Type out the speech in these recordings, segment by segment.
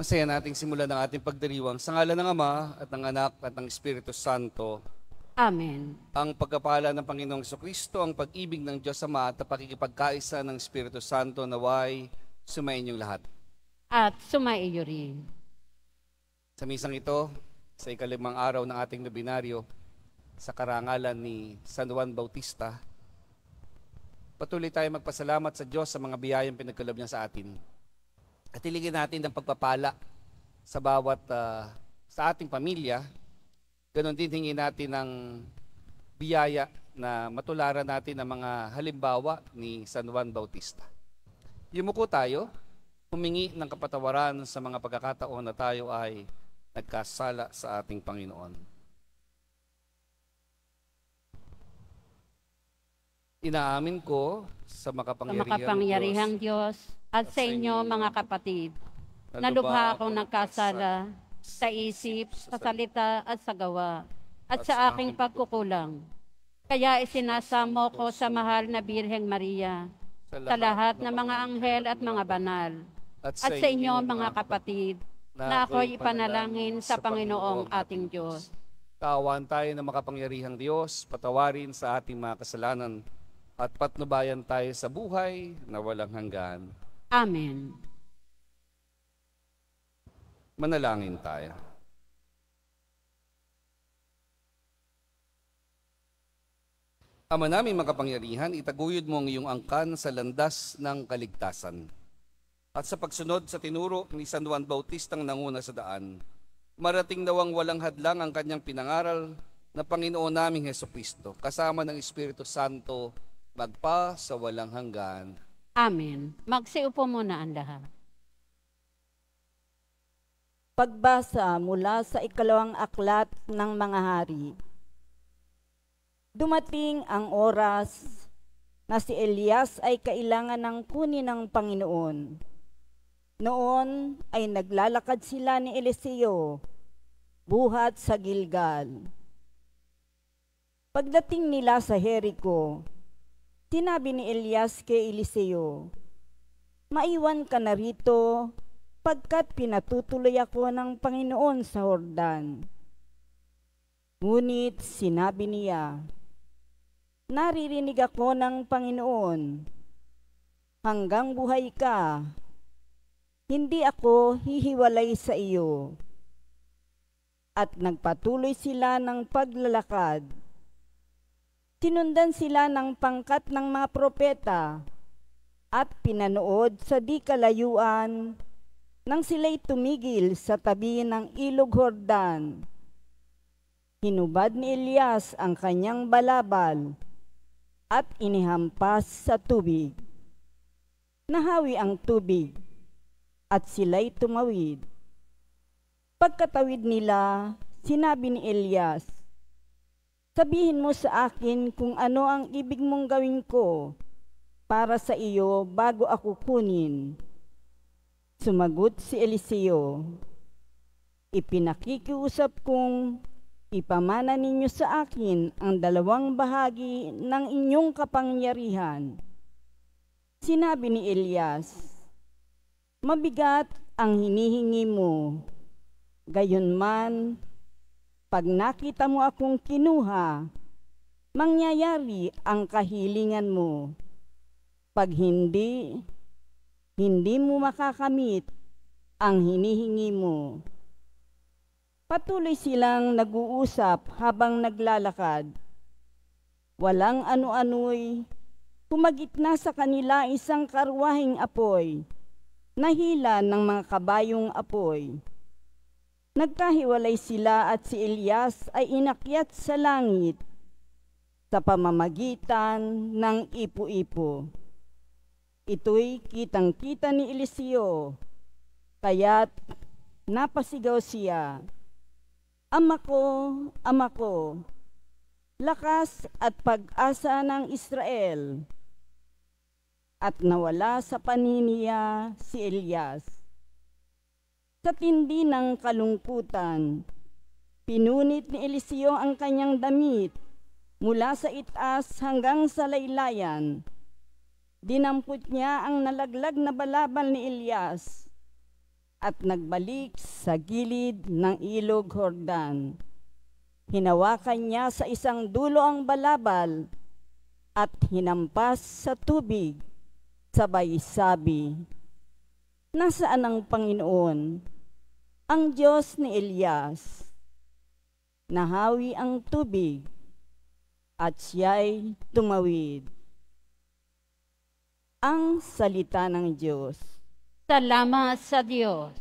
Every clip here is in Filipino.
Masaya nating simulan ng ating pagdiriwang sa ngalan ng Ama at ng Anak at ng Espiritu Santo. Amen. Ang pagkapala ng Panginoong Jesucristo, ang pag-ibig ng Diyos Ama at ang pakikipagkaisa ng Espiritu Santo naway sumainyong lahat. At sumaiyo rin. Sa misang ito, sa ikalimang araw ng ating nobinaryo, sa karangalan ni San Juan Bautista, patuloy tayo magpasalamat sa Diyos sa mga biyayang pinagkaloob niya sa atin. At iligin natin ang pagpapala sa bawat sa ating pamilya. Ganon din hingin natin ng biyaya na matularan natin ang mga halimbawa ni San Juan Bautista. Yumuko tayo, humingi ng kapatawaran sa mga pagkakataon na tayo ay nagkasala sa ating Panginoon. Inaamin ko sa makapangyarihang Diyos at sa inyo mga kapatid, na lubha akong nagkasala sa isip, sa salita at sa gawa, at sa aking pagkukulang. Kaya isinasamo ko sa mahal na Birheng Maria, sa lahat ng mga anghel at mga banal, at sa inyo mga kapatid, na ako'y ipanalangin sa Panginoong ating Diyos. Kaawaan tayo ng makapangyarihang Diyos, patawarin sa ating mga kasalanan, at patnubayan tayo sa buhay na walang hanggan. Amen. Manalangin tayo. Ama namin makapangyarihan, itaguyod mo ang iyong angkan sa landas ng kaligtasan. At sa pagsunod sa tinuro ni San Juan Bautistang nanguna sa daan, marating nawang walang hadlang ang kanyang pinangaral na Panginoon naming Hesukristo, kasama ng Espiritu Santo, magpa sa walang hanggan. Amen. Magsiupo muna ang lahat. Pagbasa mula sa ikalawang aklat ng mga hari. Dumating ang oras na si Elias ay kailangan ng kunin ng Panginoon. Noon ay naglalakad sila ni Eliseo, buhat sa Gilgal. Pagdating nila sa Jericho, sinabi ni Elias kay Eliseo, "Maiwan ka na rito, pagkat pinatutuloy ako ng Panginoon sa Jordan." Ngunit sinabi niya, "Naririnig ako ng Panginoon, hanggang buhay ka, hindi ako hihiwalay sa iyo." At nagpatuloy sila ng paglalakad. Sinundan sila ng pangkat ng mga propeta at pinanood sa di kalayuan nang sila'y tumigil sa tabi ng ilog Jordan. Hinubad ni Elias ang kanyang balabal at inihampas sa tubig. Nahawi ang tubig at sila'y tumawid. Pagkatawid nila, sinabi ni Elias, "Sabihin mo sa akin kung ano ang ibig mong gawin ko para sa iyo bago ako kunin." Sumagot si Eliseo, "Ipinakikiusap kong ipamana ninyo sa akin ang dalawang bahagi ng inyong kapangyarihan." Sinabi ni Elias, "Mabigat ang hinihingi mo. Gayunman, pag nakita mo akong kinuha, mangyayari ang kahilingan mo. Pag hindi mo makakamit ang hinihingi mo." Patuloy silang nag-uusap habang naglalakad. Walang ano-ano'y pumagitna sa kanila isang karwaheng apoy, nahila ng mga kabayong apoy. Nagkahiwalay sila at si Elias ay inakyat sa langit sa pamamagitan ng ipo-ipo. Ito'y kitang-kita ni Eliseo, kaya't napasigaw siya, Ama ko, lakas at pag-asa ng Israel." At nawala sa paniniya si Elias. Sa tindi ng kalungkutan, pinunit ni Eliseo ang kanyang damit mula sa itaas hanggang sa laylayan. Dinampot niya ang nalaglag na balabal ni Elias at nagbalik sa gilid ng ilog Jordan. Hinawakan niya sa isang dulo ang balabal at hinampas sa tubig. Sabay sabi, "Nasaan ang Panginoon, ang Diyos ni Elias?" Nahawi ang tubig at siya'y tumawid. Ang salita ng Diyos. Salamat sa Diyos.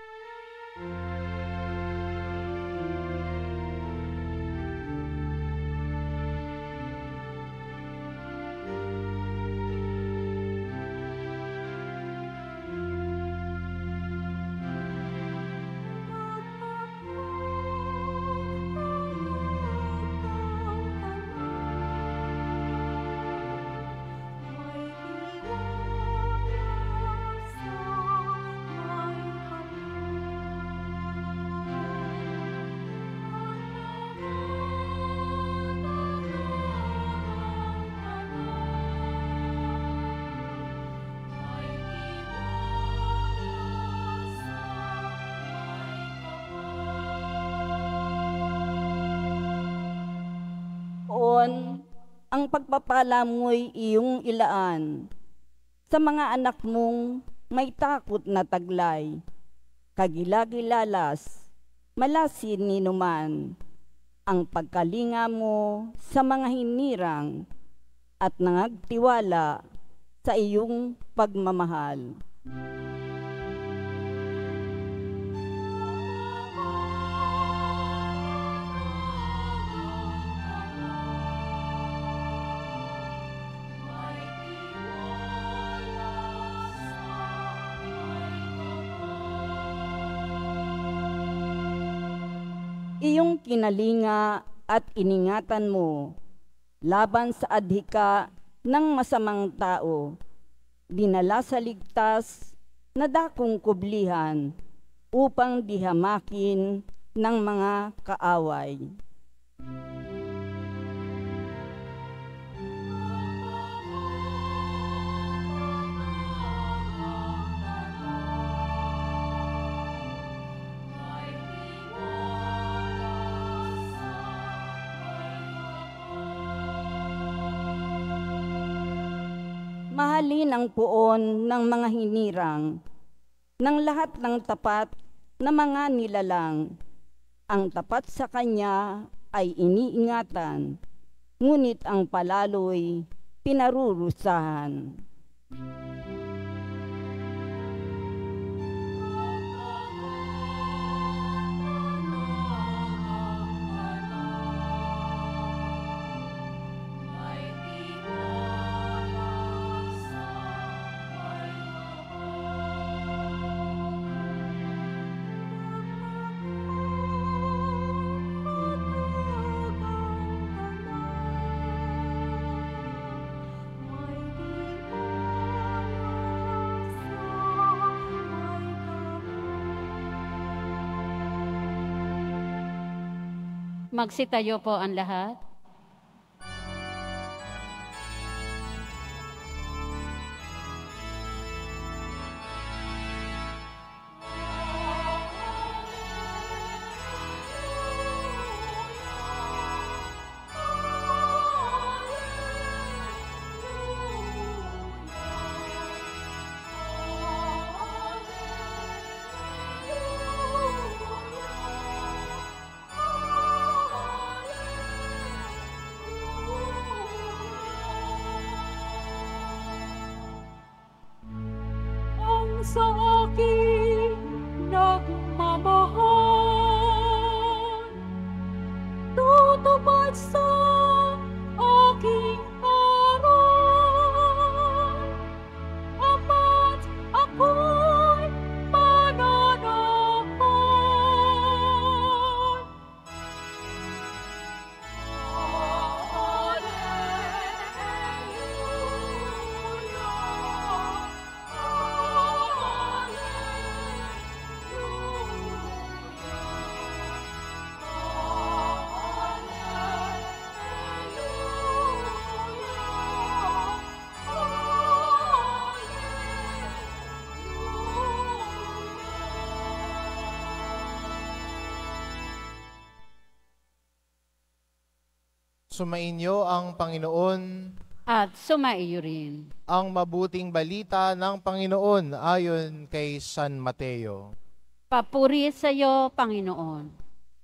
Ang pagpapala mo'y iyong ilaan sa mga anak mong may takot na taglay, kagilagilalas, malasin ninuman, ang pagkalinga mo sa mga hinirang at nangagtiwala sa iyong pagmamahal. Iyong kinalinga at iningatan mo laban sa adhika ng masamang tao, dinala sa ligtas na dakong kublihan upang dihamakin ng mga kaaway. Mahalin ang puon ng mga hinirang, ng lahat ng tapat na mga nilalang. Ang tapat sa kanya ay iniingatan, ngunit ang palalo'y pinarurusahan. Magsitayo po ang lahat. Sa akin nagmamahal, tutupad sa aking aral, ama't ako'y mananahan. Alleluia. Sumainyo ang Panginoon. At sumaiyo rin. Ang mabuting balita ng Panginoon ayon kay San Mateo. Papuri sa iyo, Panginoon.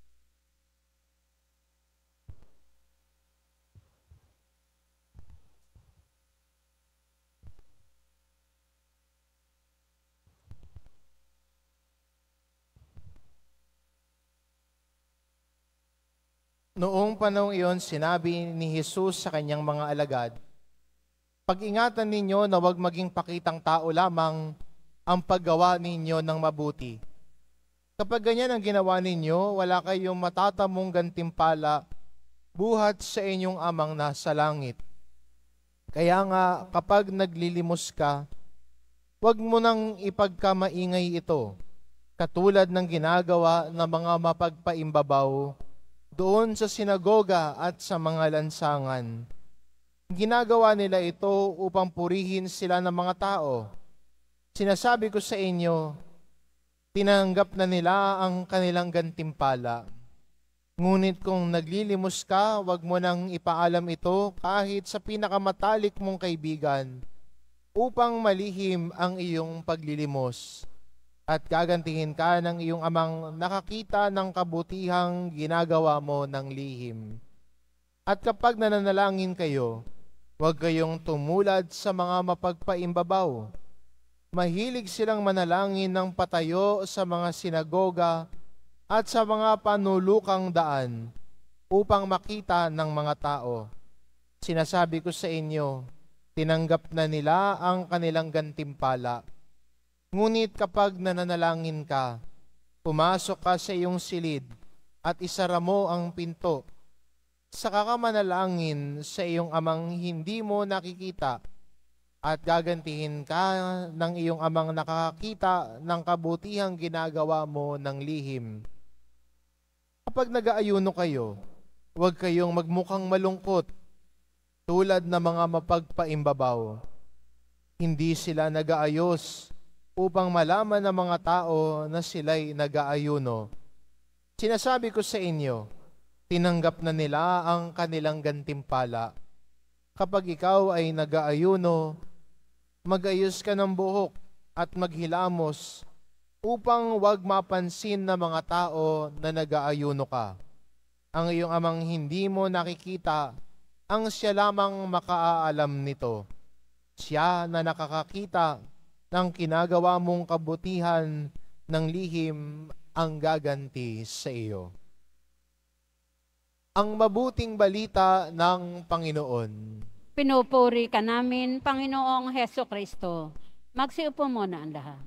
Noong panahong iyon, sinabi ni Jesus sa kanyang mga alagad, "Pag-ingatan ninyo na huwag maging pakitang tao lamang ang paggawa ninyo ng mabuti. Kapag ganyan ang ginawa ninyo, wala kayong matatamong gantimpala buhat sa inyong amang nasa langit. Kaya nga, kapag naglilimos ka, huwag mo nang ipagkamaingay ito, katulad ng ginagawa ng mga mapagpaimbabaw doon sa sinagoga at sa mga lansangan. Ginagawa nila ito upang purihin sila ng mga tao. Sinasabi ko sa inyo, tinanggap na nila ang kanilang gantimpala. Ngunit kung naglilimos ka, wag mo nang ipaalam ito kahit sa pinakamatalik mong kaibigan, upang malihim ang iyong paglilimos. At gagantihin ka ng iyong amang nakakita ng kabutihang ginagawa mo ng lihim. At kapag nananalangin kayo, huwag kayong tumulad sa mga mapagpaimbabaw. Mahilig silang manalangin ng patayo sa mga sinagoga at sa mga panulukang daan upang makita ng mga tao. Sinasabi ko sa inyo, tinanggap na nila ang kanilang gantimpala. Ngunit kapag nananalangin ka, pumasok ka sa iyong silid at isara mo ang pinto. Saka ka manalangin sa iyong amang hindi mo nakikita at gagantihin ka ng iyong amang nakakita ng kabutihang ginagawa mo ng lihim. Kapag nag-aayuno kayo, huwag kayong magmukhang malungkot tulad ng mga mapagpaimbabaw. Hindi sila nag-aayos upang malaman ng mga tao na sila'y nag-aayuno. Sinasabi ko sa inyo, tinanggap na nila ang kanilang gantimpala. Kapag ikaw ay nag-aayuno, mag-ayos ka ng buhok at maghilamos upang wag mapansin ng mga tao na nag-aayuno ka. Ang iyong amang hindi mo nakikita, ang siya lamang makaalam nito. Siya na nakakakita ng kinagawa mong kabutihan ng lihim ang gaganti sa iyo. Ang mabuting balita ng Panginoon. Pinupuri ka namin, Panginoong Heso Kristo. Magsiupo muna ang lahat.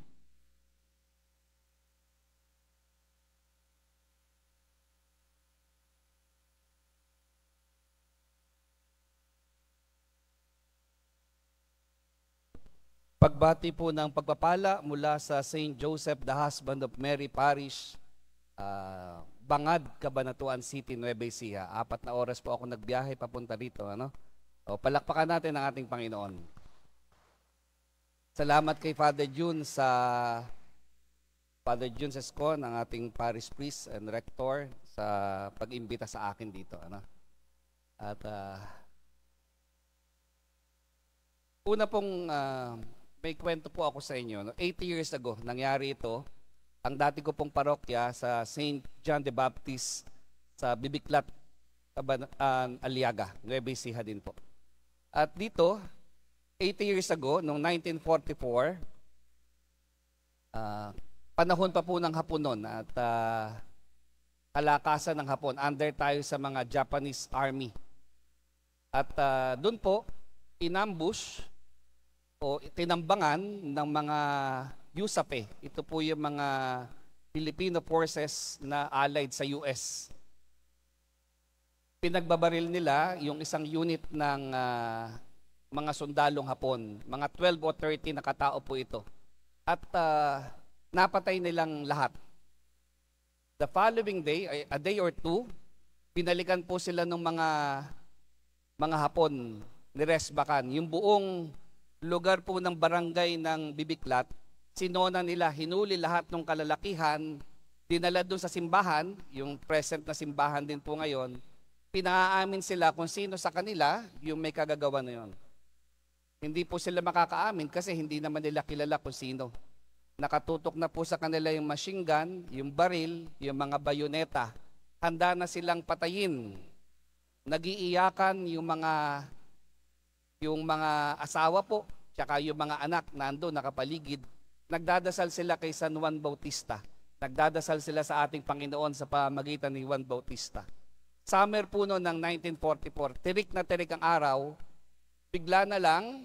Pagbati po ng pagpapala mula sa St. Joseph, the Husband of Mary Parish, Bangad, Cabanatuan City, Nueva Ecija. 4 na oras po ako nagbiyahe papunta rito. O, palakpakan natin ang ating Panginoon. Salamat kay Father June Sescon, ang ating parish priest and rector, sa pag-imbita sa akin dito. At una pong may kwento po ako sa inyo. 80 years ago, nangyari ito. Ang dati ko pong parokya sa St. John the Baptist sa Bibiklat, Aliaga, Nueva Ecija din po. At dito, 80 years ago, noong 1944, panahon pa po ng Hapon noon at kalakasan ng Hapon. Under tayo sa mga Japanese Army. At doon po, inambush o tinambangan ng mga USAPE. Ito po yung mga Filipino forces na allied sa US. Pinagbabaril nila yung isang unit ng mga sundalong Hapon. Mga 12 o 13 na katao po ito. At napatay nilang lahat. The following day, a day or two, pinalikan po sila ng mga Hapon, niresbakan. Yung buong lugar po ng barangay ng Bibiklat, sinona nila, hinuli lahat ng kalalakihan, dinala doon sa simbahan, yung present na simbahan din po ngayon, pinaamin sila kung sino sa kanila yung may kagagawa na yun. Hindi po sila makakaamin kasi hindi naman nila kilala kung sino. Nakatutok na po sa kanila yung machine gun, yung baril, yung mga bayoneta. Handa na silang patayin. Nagiiyakan yung mga asawa po, tsaka yung mga anak nando nakapaligid. Nagdadasal sila kay San Juan Bautista. Nagdadasal sila sa ating Panginoon sa pamagitan ni Juan Bautista. Summer po noon ng 1944, tirik na tirik ang araw, bigla na lang,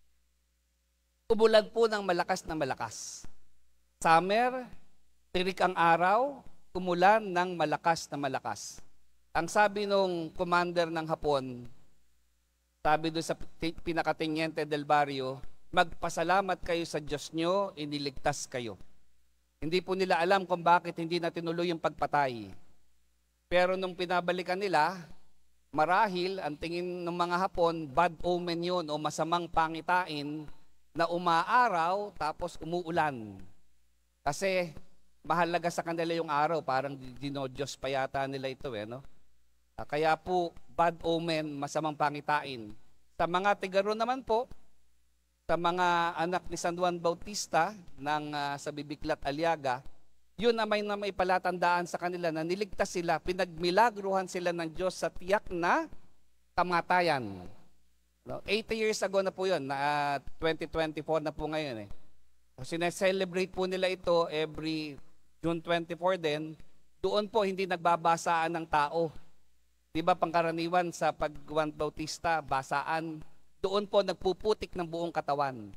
umulan po ng malakas na malakas. Summer, tirik ang araw, umulan ng malakas na malakas. Ang sabi nung commander ng Hapon, sabi doon sa pinakatinyente del barrio, magpasalamat kayo sa Diyos nyo, iniligtas kayo. Hindi po nila alam kung bakit hindi na tinuloy yung pagpatay. Pero nung pinabalikan nila, marahil ang tingin ng mga Hapon, bad omen yun o masamang pangitain na umaaraw tapos umuulan. Kasi mahalaga sa kanila yung araw, parang dinodiyos pa yata nila ito no? Kaya po, bad omen, masamang pangitain. Sa mga tigaro naman po, sa mga anak ni San Juan Bautista sa Bibiklat Aliaga, yun na may palatandaan sa kanila na niligtas sila, pinagmilagruhan sila ng Diyos sa tiyak na kamatayan. 80 years ago na po yun, 2024 na po ngayon. Sineselebrate po nila ito every June 24 din. Doon po hindi nagbabasaan ng tao. Di ba pangkaraniwan sa pag Juan Bautista, basaan, doon po nagpuputik ng buong katawan.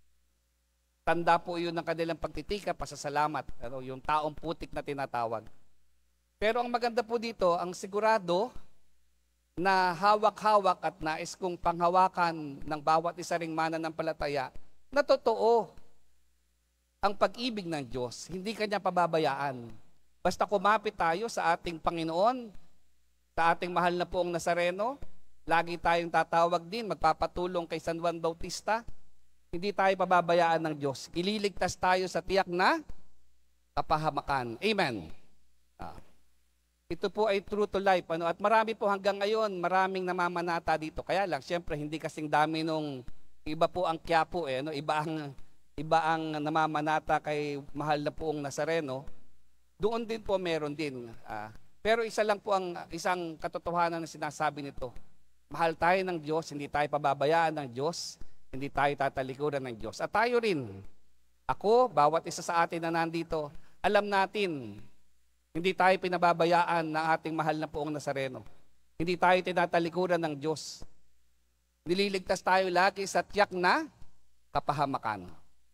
Tanda po yun ng kanilang pagtitika, pasasalamat, yung taong putik na tinatawag. Pero ang maganda po dito, ang sigurado na hawak-hawak at nais kong panghawakan ng bawat isa ring mananampalataya na totoo ang pag-ibig ng Diyos. Hindi kanya pababayaan. Basta kumapit tayo sa ating Panginoon, sa ating mahal na poong Nazareno, lagi tayong tatawag din, magpapatulong kay San Juan Bautista, hindi tayo pababayaan ng Diyos. Ililigtas tayo sa tiyak na kapahamakan. Amen. Ito po ay true to life. At marami po hanggang ngayon, maraming namamanata dito. Kaya lang, siyempre, hindi kasing dami nung iba po ang Quiapo. Iba ang namamanata kay mahal na poong Nazareno. Doon din po meron din. Pero isa lang po ang isang katotohanan na sinasabi nito. Mahal tayo ng Diyos, hindi tayo pababayaan ng Diyos, hindi tayo tatalikuran ng Diyos. At tayo rin, ako, bawat isa sa atin na nandito, alam natin, hindi tayo pinababayaan ng ating mahal na poong Nazareno. Hindi tayo tinatalikuran ng Diyos. Nililigtas tayo lagi sa tiyak na kapahamakan.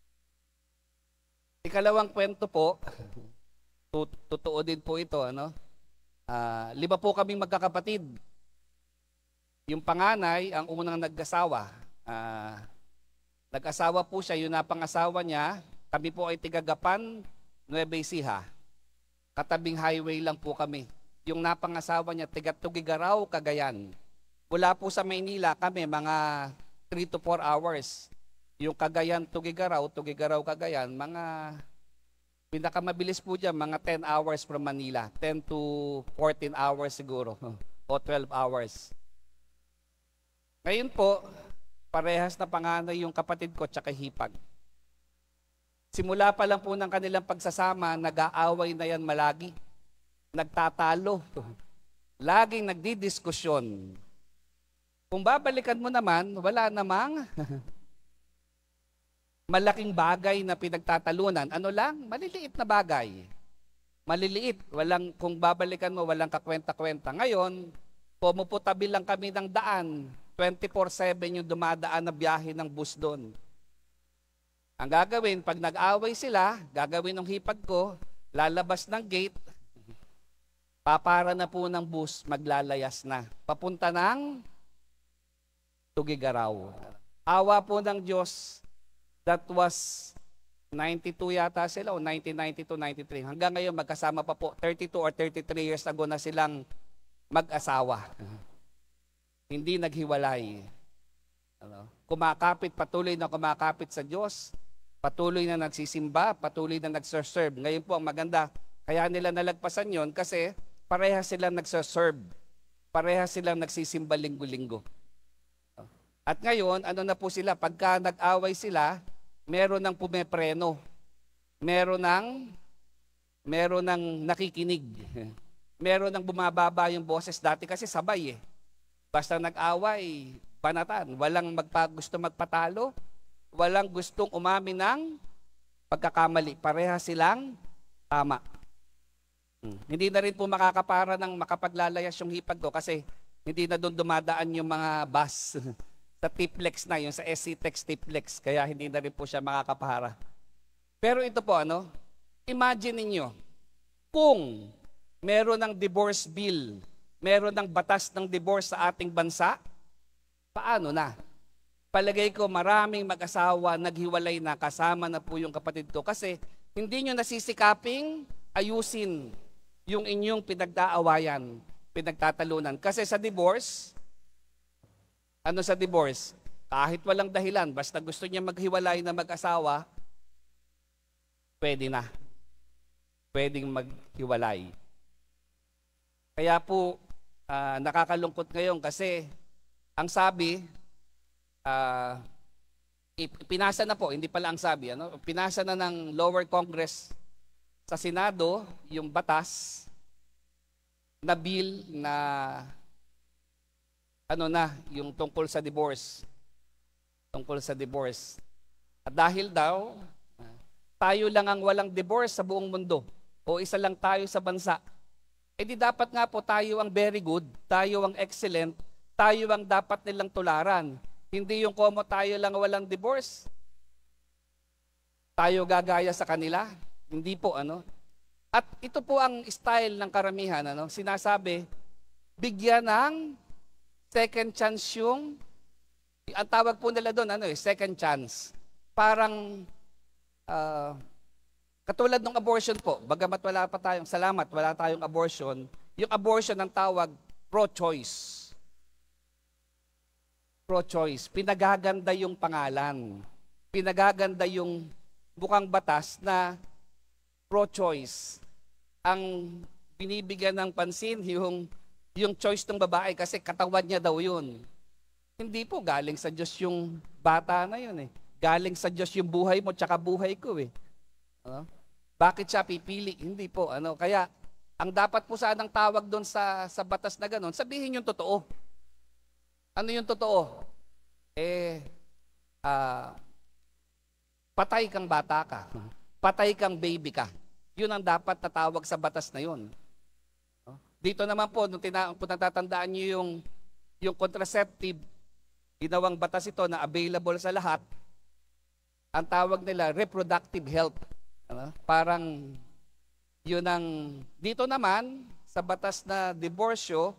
Ikalawang kwento po, totoo din po ito, 5 po kaming magkakapatid. Yung panganay, ang unang nag-asawa. Nag-asawa po siya, yun na pangasawa niya. Kami po ay Tigagapan, Nueva Ecija. Katabing highway lang po kami. Yung napangasawa niya, Tugigaraw, Cagayan. Mula po sa Maynila, kami mga 3 to 4 hours. Yung Cagayan, Tugigaraw, Cagayan, mga pinakamabilis po dyan, mga 10 hours from Manila. 10 to 14 hours siguro. O 12 hours. Ngayon po, parehas na panganay yung kapatid ko tsaka hipag. Simula pa lang po ng kanilang pagsasama, nag-aaway na yan malagi. Nagtatalo. Laging nagdidiskusyon. Kung babalikan mo naman, wala namang malaking bagay na pinagtatalunan. Ano lang? Maliliit na bagay. Maliliit. Kung babalikan mo, walang kakwenta-kwenta. Ngayon, pumuputabi lang kami ng daan. 24/7 yung dumadaan na biyahe ng bus doon. Ang gagawin, pag nag-away sila, gagawin ng hipag ko, lalabas ng gate, papara na po ng bus, maglalayas na. Papunta ng Tugigaraw. Awa po ng Diyos, that was 92 yata sila o 1992, 93. Hanggang ngayon magkasama pa po, 32 or 33 years ago na silang mag-asawa. Hindi naghiwalay. Patuloy na kumakapit sa Diyos, patuloy na nagsisimba, patuloy na nagserserve. Ngayon po ang maganda, kaya nila nalagpasan yon kasi pareha sila nagserserve. Parehas silang nagsisimba linggo-linggo. At ngayon, ano na po sila? Pagka nag-away sila, meron ng pumepreno. Meron ng nakikinig. Meron ng bumababa yung boses. Dati kasi sabay eh. Basta nag-away, banatan. Walang gusto magpatalo. Walang gustong umamin ng pagkakamali. Pareha silang tama. Hindi na rin po makakapara ng makapaglalayas yung hipag ko kasi hindi na doon dumadaan yung mga bus sa Tiplex na, yung sa SC Tex Tiplex. Kaya hindi na rin po siya makakapara. Pero ito po, imagine ninyo, kung meron ng divorce bill, meron ng batas ng divorce sa ating bansa, paano na? Palagay ko maraming mag-asawa naghiwalay na, kasama na po yung kapatid ko kasi hindi nyo nasisikaping ayusin yung inyong pinagdaawayan, pinagtatalunan. Kasi sa divorce, kahit walang dahilan, basta gusto niya maghiwalay na mag-asawa, pwede na. Pwedeng maghiwalay. Kaya po, nakakalungkot ngayon kasi ang sabi, pinasa na po, hindi pala ang sabi, pinasa na ng lower Congress sa Senado yung batas na bill na yung tungkol sa divorce. Tungkol sa divorce. At dahil daw, tayo lang ang walang divorce sa buong mundo o isa lang tayo sa bansa. Eh di dapat nga po tayo ang very good, tayo ang excellent, tayo ang dapat nilang tularan. Hindi yung komo tayo lang walang divorce. Tayo gagaya sa kanila. Hindi po, At ito po ang style ng karamihan, sinasabi, bigyan ng second chance ang tawag po nila doon, second chance. Parang, katulad ng abortion po, bagamat wala tayong abortion, yung abortion ang tawag pro-choice. Pro-choice. Pinagaganda yung pangalan. Pinagaganda yung bukang batas na pro-choice. Ang binibigyan ng pansin yung choice ng babae kasi katawan niya daw yun. Hindi po, galing sa Diyos yung bata na yun eh. Galing sa Diyos yung buhay mo tsaka buhay ko eh. Bakit siya pipili? Hindi po. Kaya, ang dapat po sanang tawag doon sa batas na gano'n, sabihin yung totoo. Ano yung totoo? Patay kang bata ka. Patay kang baby ka. Yun ang dapat tatawag sa batas na yun. Dito naman po, nung natatandaan nyo yung contraceptive, ginawang batas ito na available sa lahat, ang tawag nila reproductive health. Parang yun ang, dito naman, sa batas na diborsyo,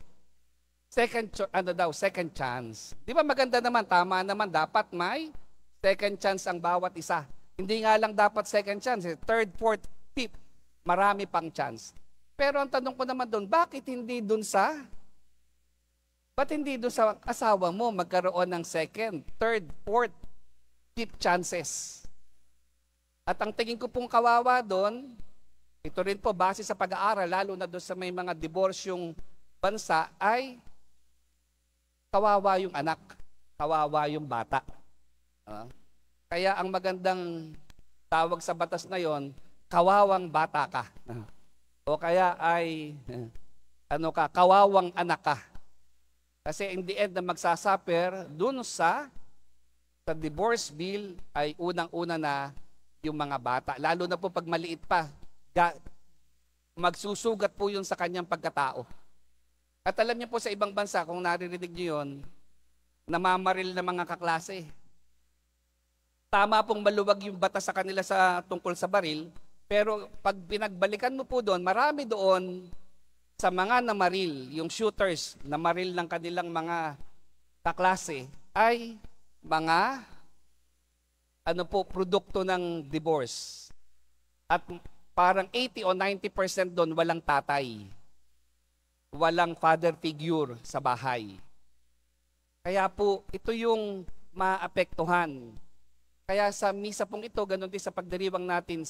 second chance. Di ba maganda naman, tama naman, dapat may second chance ang bawat isa. Hindi nga lang dapat second chance, third, fourth, fifth, marami pang chance. Pero ang tanong ko naman doon, ba't hindi doon sa asawa mo magkaroon ng second, third, fourth, fifth chances? At ang tingin ko pong kawawa doon, ito rin po base sa pag-aaral, lalo na doon sa may mga diborsyong bansa, ay kawawa yung anak, kawawa yung bata. Kaya ang magandang tawag sa batas na yon, kawawang bata ka. O kaya ay, kawawang anak ka. Kasi in the end na magsasuffer, dun sa divorce bill ay unang-una na yung mga bata. Lalo na po pag maliit pa, magsusugat po yun sa kanyang pagkatao. At alam niyo po sa ibang bansa, kung naririnig niyo yun, namamaril na mga kaklase. Tama pong maluwag yung batas sa kanila tungkol sa baril, pero pag pinagbalikan mo po doon, marami doon sa mga namaril, yung shooters, namaril ng kanilang mga kaklase, ay mga produkto ng divorce. At parang 80 o 90% doon walang tatay. Walang father figure sa bahay. Kaya po, ito yung maapektuhan. Kaya sa misa pong ito, ganun din sa pagdiriwang natin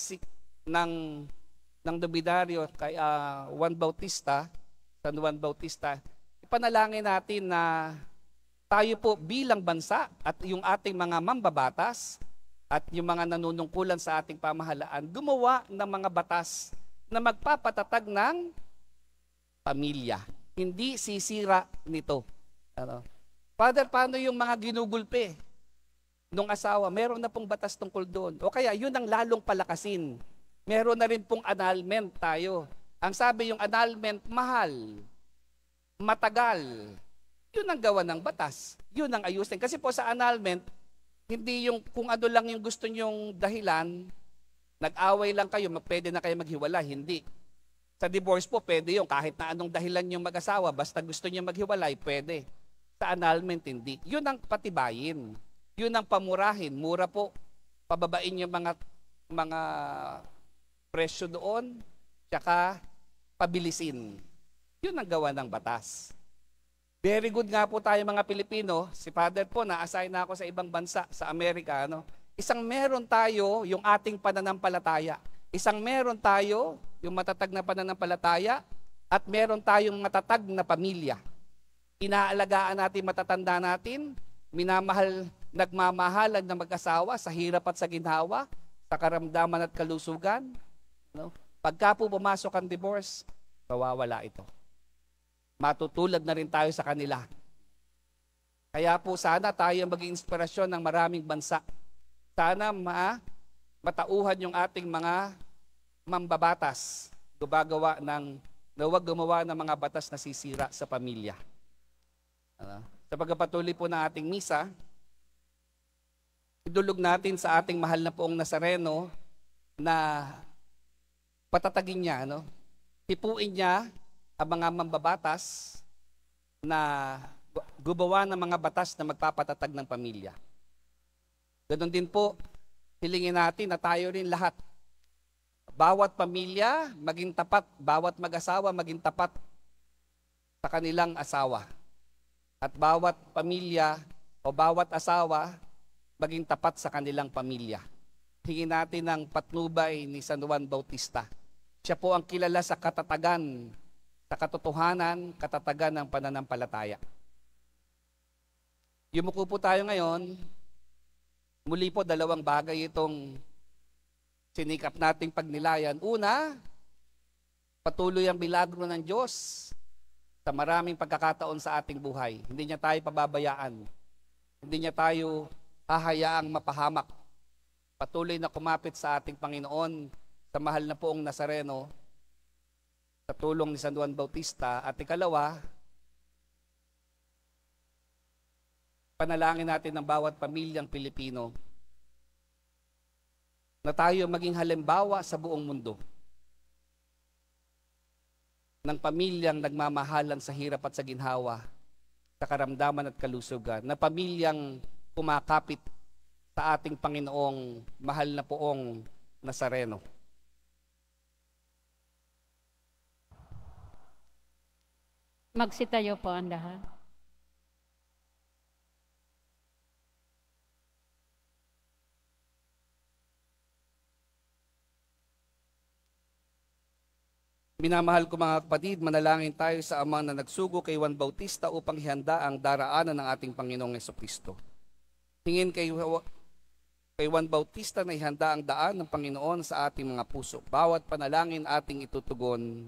ng Nobyaryo kay Juan Bautista, San Juan Bautista, ipanalangin natin na tayo po bilang bansa at yung ating mga mambabatas at yung mga nanunungkulan sa ating pamahalaan, gumawa ng mga batas na magpapatatag ng pamilya. Hindi sisira nito. Ano? Father, paano yung mga ginugulpe nung asawa? Meron na pong batas tungkol doon. O kaya, yun ang lalong palakasin. Meron na rin pong annulment tayo. Ang sabi yung annulment, mahal, matagal. Yun ang gawa ng batas. Yun ang ayusin. Kasi po sa annulment, hindi yung kung ano lang yung gusto nyong dahilan, nag-away lang kayo, pwede na kayo maghiwalay. Hindi. Sa divorce po, pwede yung kahit na anong dahilan yung mag-asawa, basta gusto niyo maghiwalay, pwede. Sa annulment, hindi. Yun ang patibayin. Yun ang pamurahin. Mura po. Pababain yung mga presyo doon, tsaka pabilisin. Yun ang gawa ng batas. Very good nga po tayo mga Pilipino. Si Father po, na-assign na ako sa ibang bansa, sa Amerika. Ano? Isang meron tayo yung ating pananampalataya. Isang meron tayo yung matatag na pananampalataya at meron tayong matatag na pamilya. Inaalagaan natin, matatanda natin, nagmamahalan na mag-asawa sa hirap at sa ginhawa, sa karamdaman at kalusugan. No? Pagka po pumasok ang divorce, mawawala ito. Matutulad na rin tayo sa kanila. Kaya po sana tayo maging inspirasyon ng maraming bansa. Sana matauhan yung ating mga mambabatas, huwag gumawa ng mga batas na sisira sa pamilya. Sa pagpapatuloy po ng ating misa, idulog natin sa ating mahal na poong Nazareno na patatagin niya, tipuin niya ang mga mambabatas na gumawa ng mga batas na magpapatatag ng pamilya. Ganon din po, hilingin natin na tayo rin lahat, bawat pamilya maging tapat, bawat mag-asawa maging tapat sa kanilang asawa. At bawat pamilya o bawat asawa maging tapat sa kanilang pamilya. Hingin natin ang patnubay ni San Juan Bautista. Siya po ang kilala sa katatagan, sa katotohanan, katatagan ng pananampalataya. Yumuko po tayo ngayon. Muli po, dalawang bagay itong sinikap nating pagnilayan. Una, patuloy ang milagro ng Diyos sa maraming pagkakataon sa ating buhay. Hindi niya tayo pababayaan. Hindi niya tayo hahayaang mapahamak. Patuloy na kumapit sa ating Panginoon, sa mahal na poong Nazareno, sa tulong ni San Juan Bautista. At ikalawa, panalangin natin ng bawat pamilyang Pilipino na tayo maging halimbawa sa buong mundo ng pamilyang nagmamahalan sa hirap at sa ginhawa, sa karamdaman at kalusugan, na pamilyang kumakapit sa ating Panginoong mahal na poong Nazareno. Magsitayo po ang lahat. Minamahal ko mga kapatid, manalangin tayo sa Ama na nagsugo kay Juan Bautista upang ihanda ang daraanan ng ating Panginoong Jesucristo. Hingin kay Juan Bautista na ihanda ang daan ng Panginoon sa ating mga puso. Bawat panalangin ating itutugon.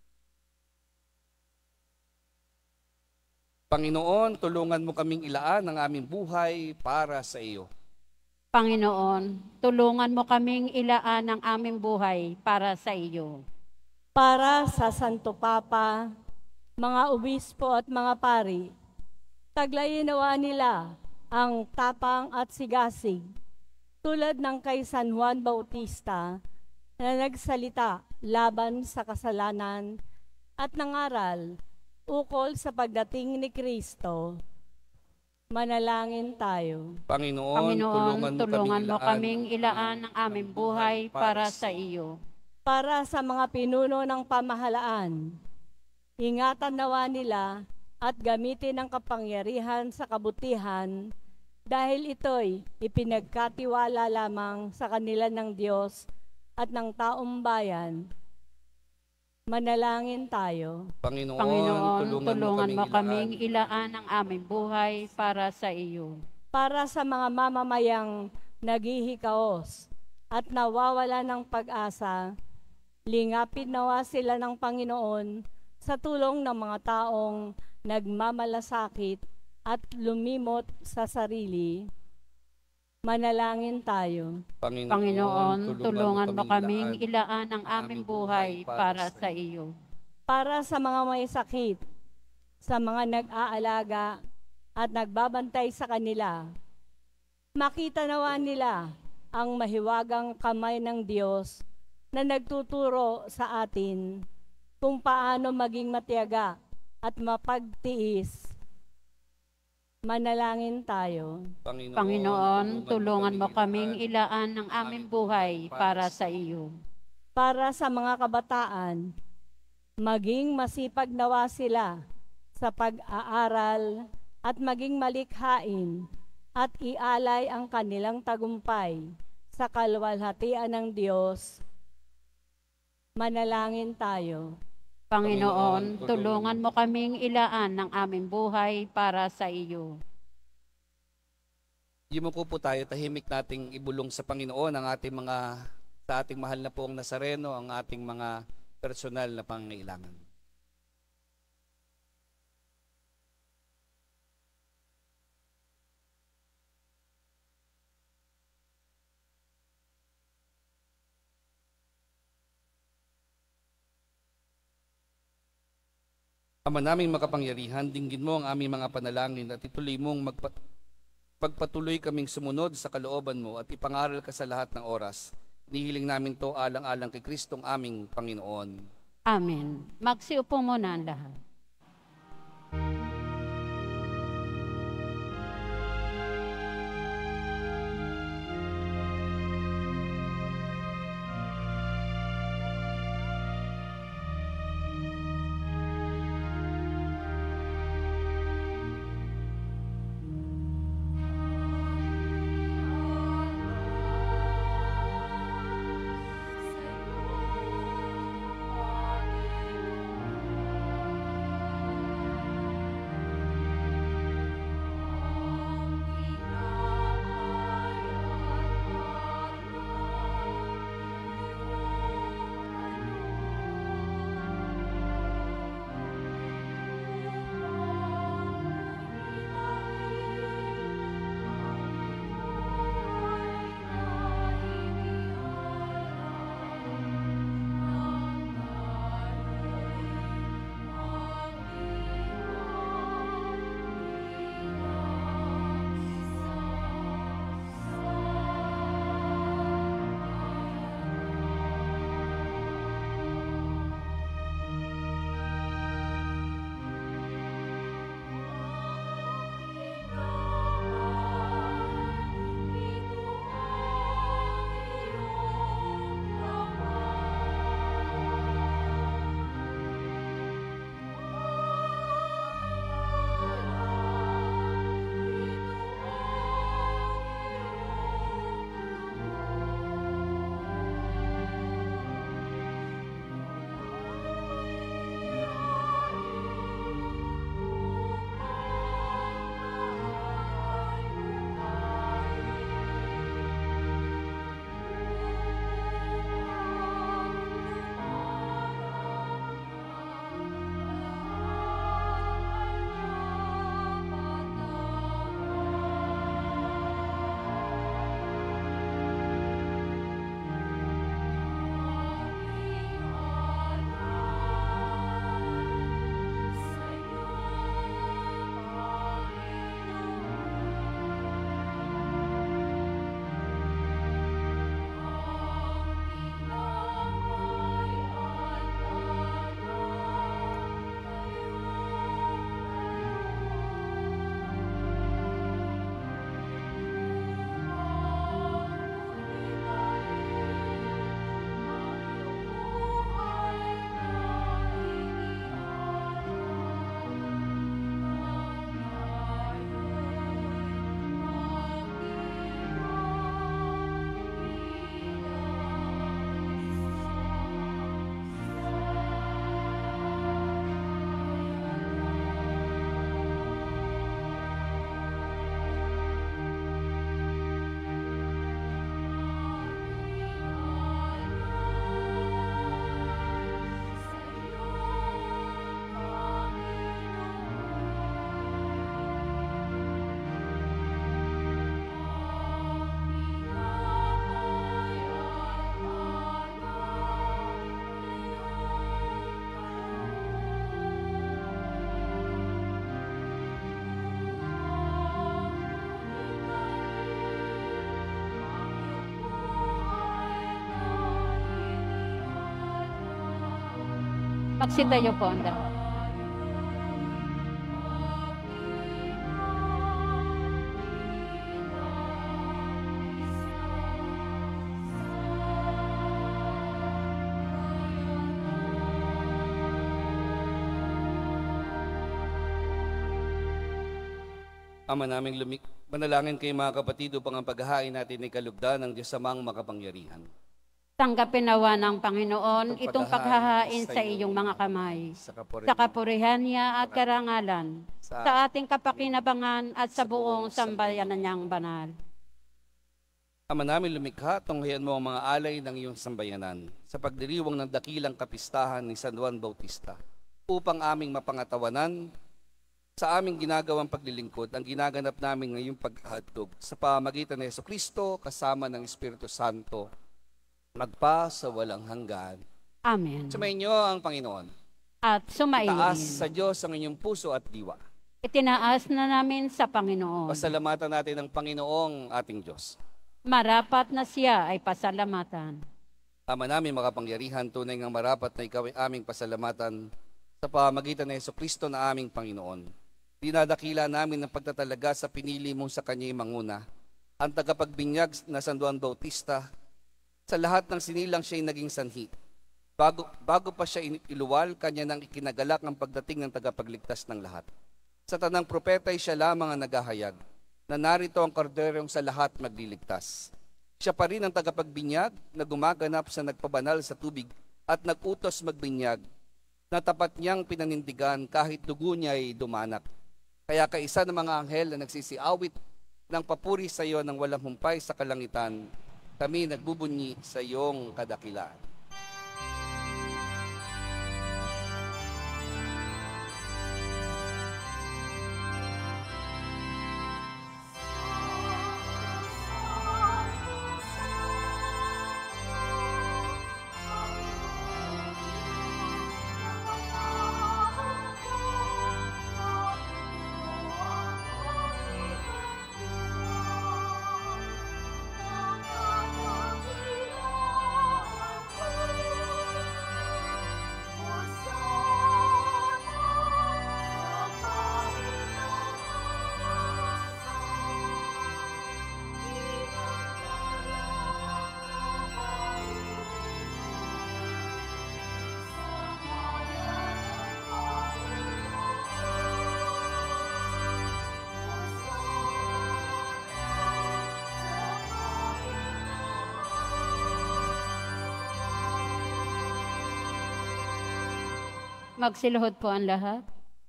Panginoon, tulungan mo kaming ilaan ang aming buhay para sa iyo. Panginoon, tulungan mo kaming ilaan ang aming buhay para sa iyo. Para sa Santo Papa, mga obispo at mga pari, taglayin nawa nila ang tapang at sigasig tulad ng kay San Juan Bautista na nagsalita laban sa kasalanan at nangaral ukol sa pagdating ni Kristo. Manalangin tayo. Panginoon, tulungan mo kaming ilaan ang aming buhay para sa iyo. Para sa mga pinuno ng pamahalaan, ingatan nawa nila at gamitin ang kapangyarihan sa kabutihan dahil ito'y ipinagkatiwala lamang sa kanila ng Diyos at ng taong bayan. Manalangin tayo. Panginoon, tulungan mo kaming ilaan ilaan ang aming buhay para sa iyo. Para sa mga mamamayang naghihikaos at nawawala ng pag-asa, lingapin nawa sila ng Panginoon sa tulong ng mga taong nagmamalasakit at lumimot sa sarili. Manalangin tayo. Panginoon, tulungan mo kaming ilaan ang aming buhay para sa iyo. Para sa mga may sakit, sa mga nag-aalaga at nagbabantay sa kanila, makita nawa nila ang mahiwagang kamay ng Diyos na nagtuturo sa atin kung paano maging matiyaga at mapagtiis. Manalangin tayo. Panginoon, tulungan mo kaming ilaan ang aming buhay para sa iyo. Para sa mga kabataan, maging masipag nawa sila sa pag-aaral at maging malikhain at ialay ang kanilang tagumpay sa kaluwalhatian ng Diyos. Manalangin tayo. Panginoon, tulungan mo kaming ilaan ang aming buhay para sa iyo. Yumuko po tayo, tahimik nating ibulong sa Panginoon ang ating sa ating mahal na poong Nazareno, ang ating mga personal na pangangailangan. Ama naming makapangyarihan, dinggin mo ang aming mga panalangin at ituloy mong pagpatuloy kaming sumunod sa kalooban mo at ipangaral ka sa lahat ng oras. Nihiling namin to alang-alang kay Kristong aming Panginoon. Amen. Magsiupo muna ang lahat. Magsitayo po ang lahat. Ama naming manalangin kayo mga kapatid upang ang paghahain natin ay kalugdan ng Diyos Amang makapangyarihan. Tanggapin nawa ng Panginoon itong paghahain sa iyong mga kamay, sa kapurihan niya at karangalan, sa ating kapakinabangan at sa buong sambayanan niyang banal. Ama namin lumikha, tunghayan mo ang mga alay ng iyong sambayanan sa pagdiriwang ng dakilang kapistahan ni San Juan Bautista upang aming mapangatawanan sa aming ginagawang paglilingkod ang ginaganap namin ngayong paghahadlog sa pamamagitan ng Jesucristo kasama ng Espiritu Santo magpa sa walang hanggan. Amen. Sumayin niyo ang Panginoon. At sumayin. Taas sa Diyos ang inyong puso at diwa. Itinaas na namin sa Panginoon. Pasalamatan natin ang Panginoong ating Diyos. Marapat na siya ay pasalamatan. Ama namin makapangyarihan, tunay ngang marapat na ikaw ay aming pasalamatan sa pamamagitan ng Jesucristo na aming Panginoon. Dinadakila namin ang pagtatalaga sa pinili mong sa kanya'y manguna, ang tagapagbinyag na San Juan Bautista. Sa lahat ng sinilang siya'y naging sanhi. Bago pa siya iluwal, kanya nang ikinagalak ang pagdating ng tagapagligtas ng lahat. Sa tanang propeta ay siya lamang ang naghahayag, na narito ang korderong sa lahat magliligtas. Siya pa rin ang tagapagbinyag na gumaganap sa nagpabanal sa tubig at nag-utos magbinyag, na tapat niyang pinanindigan kahit dugo niya ay dumanak. Kaya kaisa ng mga anghel na nagsisiawit ng papuri sa iyo ng walang humpay sa kalangitan, kami nagbubunyi sa iyong kadakilaan. Magsiluhod po ang lahat.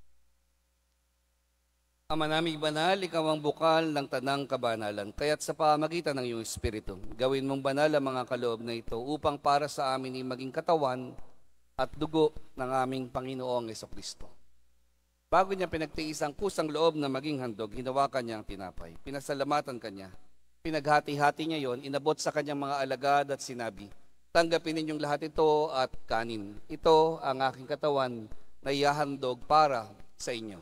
Ama naming banal, ikaw ang bukal ng tanang kabanalan, kaya't sa pamagitan ng iyong Espiritu, gawin mong banal ang mga kaloob na ito upang para sa amin ay maging katawan at dugo ng aming Panginoong Jesucristo. Bago niya pinagtiis ang kusang loob na maging handog, hinawakan niya ang tinapay. Pinasalamatan kanya. Pinaghati-hati niya yon, inabot sa kanyang mga alagad at sinabi, tanggapin ninyong lahat ito at kanin. Ito ang aking katawan na ihahandog para sa inyo.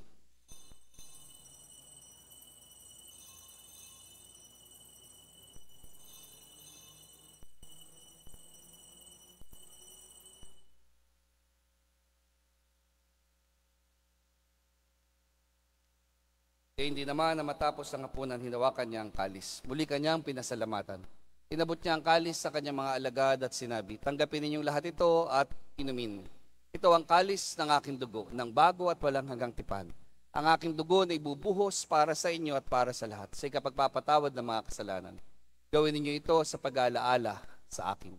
Kaya hindi naman na matapos ang hapunan, hinawakan niya ang kalis. Muli kanyang pinasalamatan. Inabot niya ang kalis sa kanyang mga alagad at sinabi, tanggapin ninyong lahat ito at inumin. Ito ang kalis ng aking dugo, ng bago at walang hanggang tipan. Ang aking dugo na ibubuhos para sa inyo at para sa lahat, sa ikapagpapatawad ng mga kasalanan. Gawin ninyo ito sa pag-aalaala sa akin.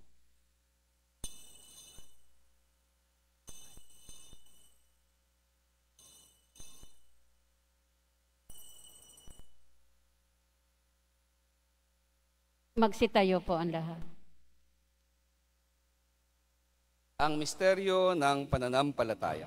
Magsitayo po ang lahat. Ang misteryo ng pananampalataya.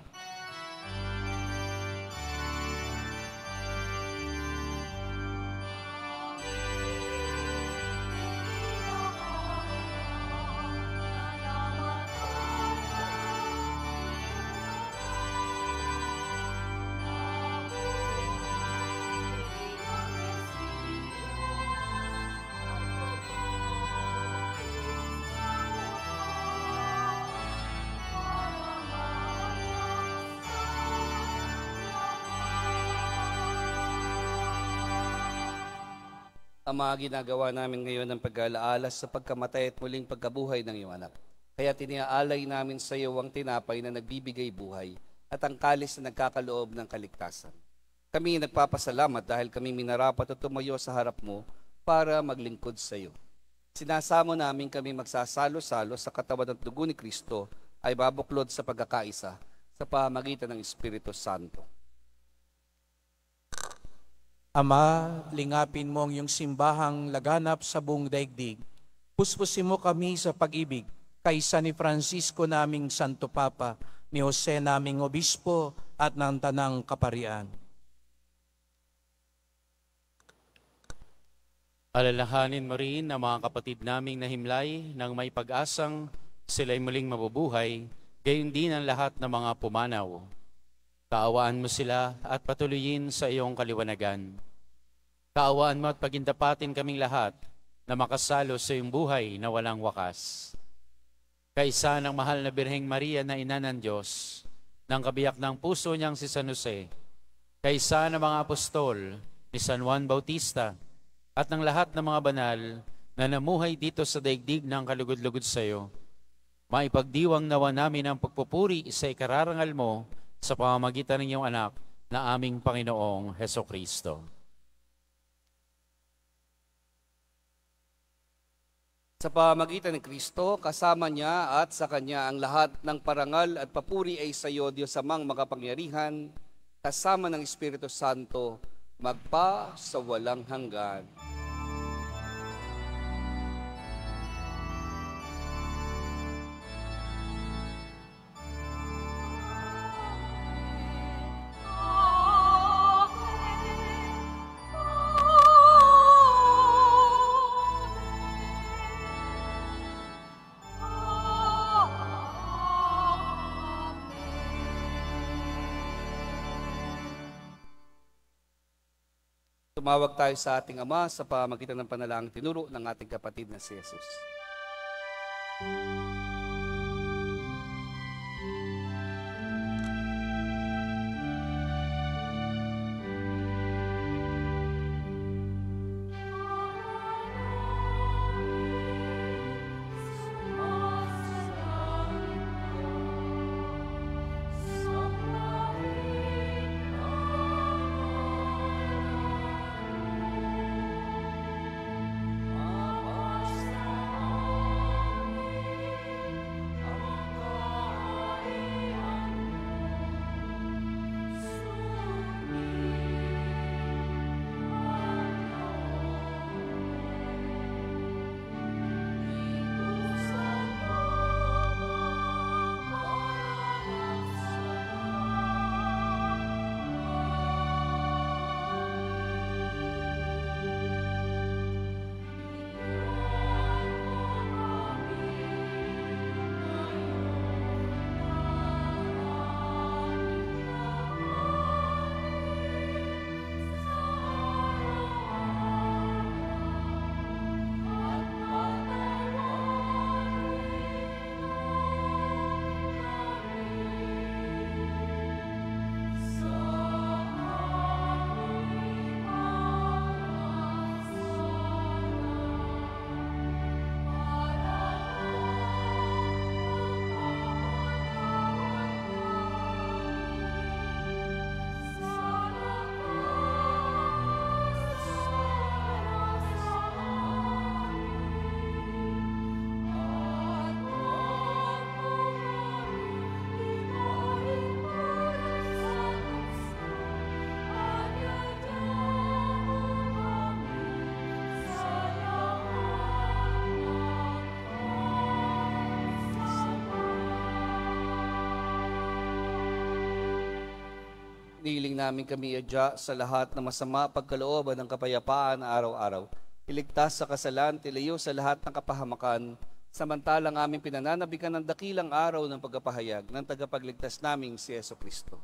Ama, ginagawa namin ngayon ng pag-alaala sa pagkamatay at muling pagkabuhay ng iyong anak. Kaya tiniaalay namin sa iyo ang tinapay na nagbibigay buhay at ang kalis na nagkakaloob ng kaligtasan. Kami nagpapasalamat dahil kami minarapat at tumayo sa harap mo para maglingkod sa iyo. Sinasamo namin kami magsasalo-salo sa katawan at dugo ni Kristo ay babuklod sa pagkakaisa sa pamamagitan ng Espiritu Santo. Ama, lingapin mo ang iyong simbahang laganap sa buong daigdig. Puspusin mo kami sa pag-ibig, kaysa ni Francisco naming Santo Papa, ni Jose naming Obispo, at ng Tanang Kaparian. Alalahanin mo rin ang mga kapatid naming nahimlay nang may pag-asang sila'y muling mabubuhay, gayon din ang lahat ng mga pumanaw. Kaawaan mo sila at patuloyin sa iyong kaliwanagan. Kaawaan mo at pagindapatin kaming lahat na makasalo sa iyong buhay na walang wakas. Kaisa ng mahal na Birheng Maria na Ina ng Diyos, ng kabiyak ng puso niyang si San Jose, kaisa ng mga apostol ni San Juan Bautista, at ng lahat ng mga banal na namuhay dito sa daigdig ng kalugod-lugod sa iyo, maipagdiwang nawa namin ang pagpupuri sa ikararangal mo sa pamamagitan ng iyong anak na aming Panginoong Hesukristo. Sa pamamagitan ng Kristo, kasama niya at sa Kanya ang lahat ng parangal at papuri ay sa iyo, Diyos amang makapangyarihan, kasama ng Espiritu Santo, magpa sa walang hanggan. Tumawag tayo sa ating Ama sa pamamagitan ng panalangin tinuro ng ating kapatid na si Jesus. Niling namin kami adya sa lahat ng masama pagkalooban ng kapayapaan na araw-araw. Iligtas sa kasalan, tilayo sa lahat ng kapahamakan, samantalang aming pinananabikan ng dakilang araw ng pagpapahayag ng tagapagligtas naming si Jesucristo.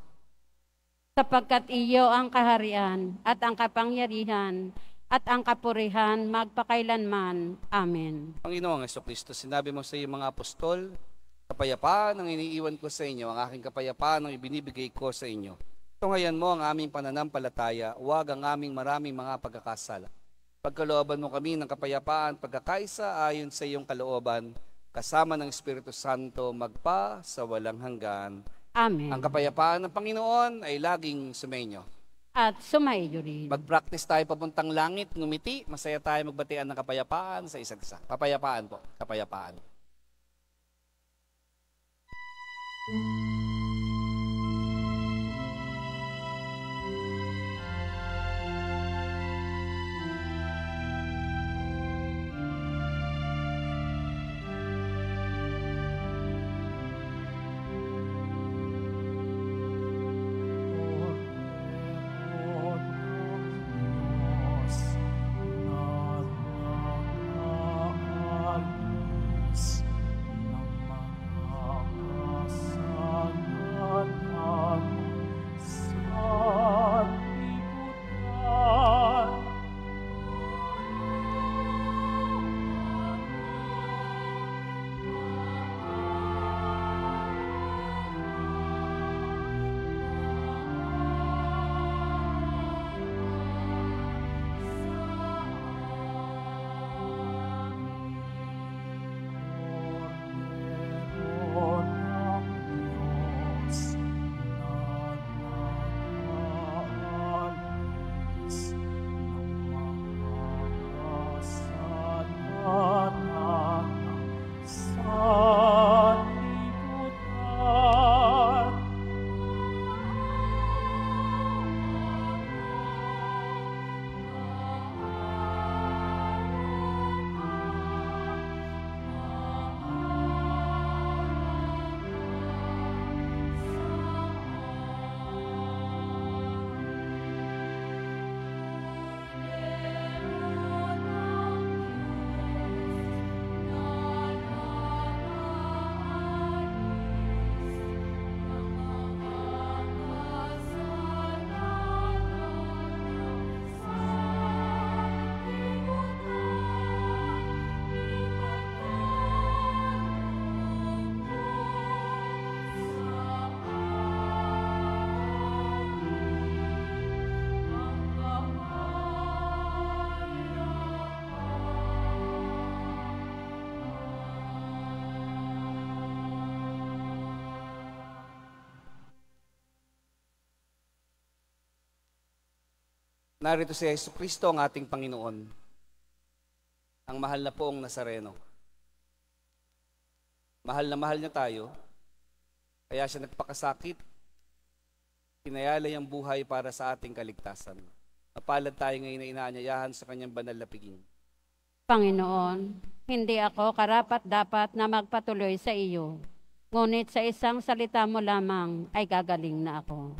Sapagkat iyo ang kaharian at ang kapangyarihan at ang kapurihan magpakailanman. Amen. Panginoong Jesucristo, sinabi mo sa iyong mga apostol, kapayapaan ang iniiwan ko sa inyo, ang aking kapayapaan ang ibinibigay ko sa inyo. Tungayan mo ang aming pananampalataya, huwag ang aming maraming mga pagkakasala. Pagkalooban mo kami ng kapayapaan, pagkakaisa ayon sa iyong kalooban, kasama ng Espiritu Santo, magpa sa walang hanggan. Amen. Ang kapayapaan ng Panginoon ay laging sumainyo. At sumaiyo rin. Mag-practice tayo papuntang langit, ngumiti, masaya tayo magbatian ng kapayapaan sa isa't isa. Kapayapaan po, kapayapaan. Narito si Jesucristo ang ating Panginoon, ang mahal na poong Nazareno. Mahal na mahal niya tayo, kaya siya nagpakasakit, pinayalay ang buhay para sa ating kaligtasan. Mapalad tayo ngayon na inaanyayahan sa kanyang banal na piging. Panginoon, hindi ako karapat-dapat na magpatuloy sa iyo, ngunit sa isang salita mo lamang ay gagaling na ako.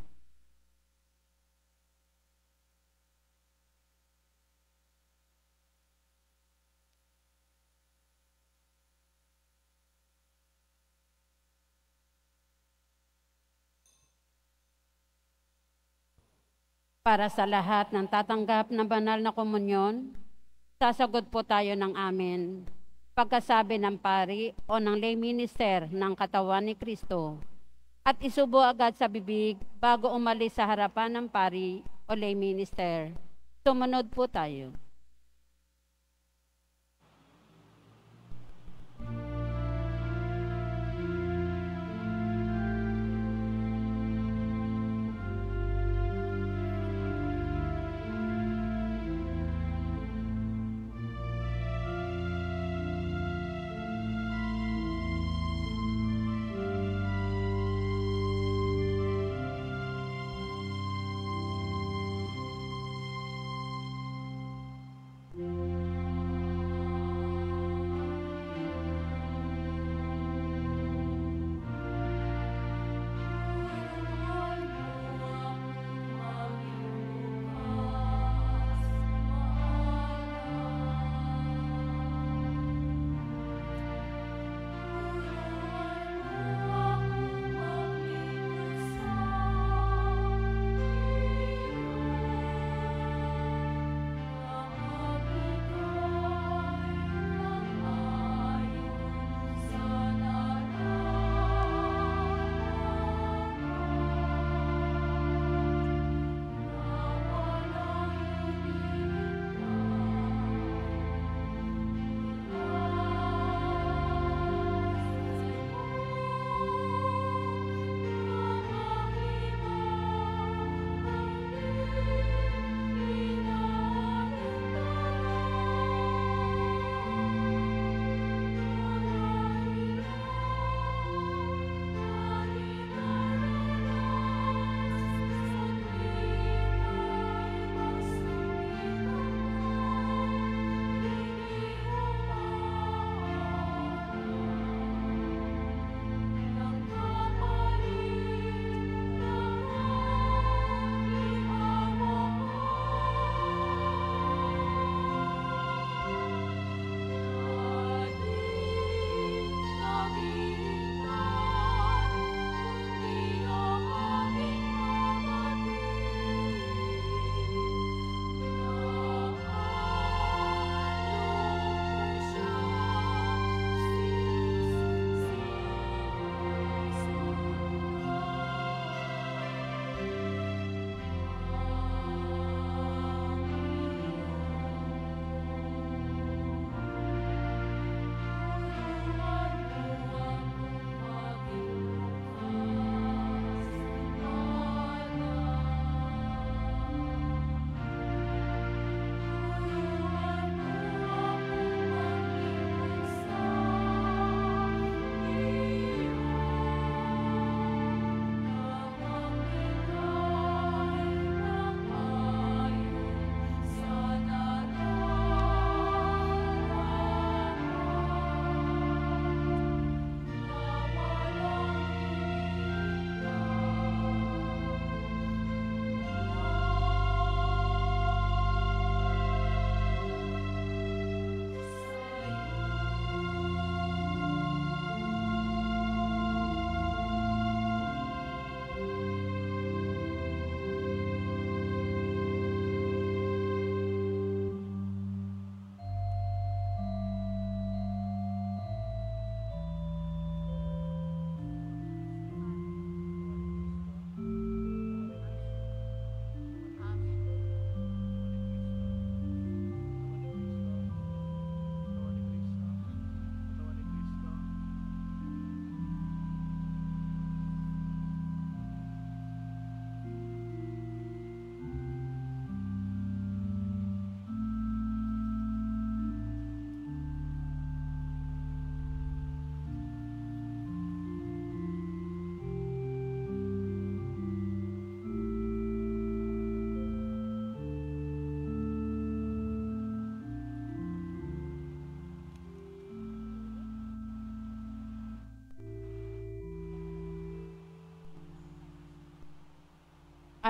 Para sa lahat ng tatanggap ng banal na komunyon, sasagot po tayo ng amen. Pagkasabi ng pari o ng lay minister ng katawan ni Kristo at isubo agad sa bibig bago umalis sa harapan ng pari o lay minister. Sumunod po tayo.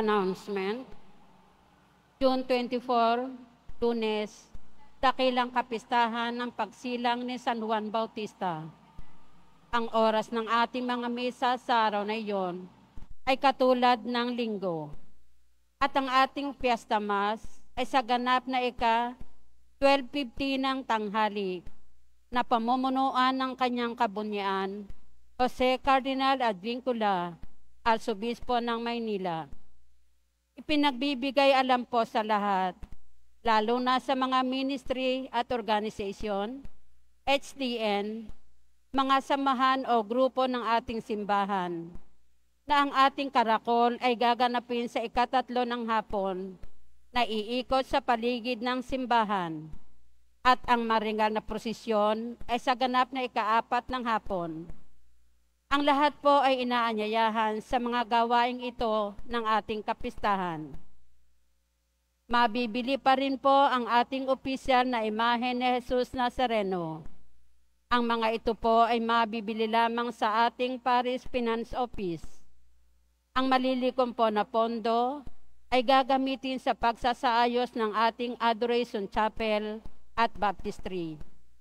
Announcement. June 24, Lunes, dakilang kapistahan ng pagsilang ni San Juan Bautista. Ang oras ng ating mga misa sa araw na iyon ay katulad ng linggo. At ang ating Fiesta Mass ay sa ganap na 12:50 ng tanghali na pamumunuan ng kanyang kabunyian, Jose Cardinal Advincula, Arsobispo ng Maynila. Ipinagbibigay alam po sa lahat, lalo na sa mga ministry at organisasyon, HDN, mga samahan o grupo ng ating simbahan, na ang ating karakol ay gaganapin sa 3 ng hapon na iikot sa paligid ng simbahan at ang maringal na prosesyon ay sa ganap na 4 ng hapon. Ang lahat po ay inaanyayahan sa mga gawaing ito ng ating kapistahan. Mabibili pa rin po ang ating opisyal na imahe ni Jesus Nazareno. Ang mga ito po ay mabibili lamang sa ating Parish Finance Office. Ang malilikom po na pondo ay gagamitin sa pagsasaayos ng ating Adoration Chapel at Baptistry.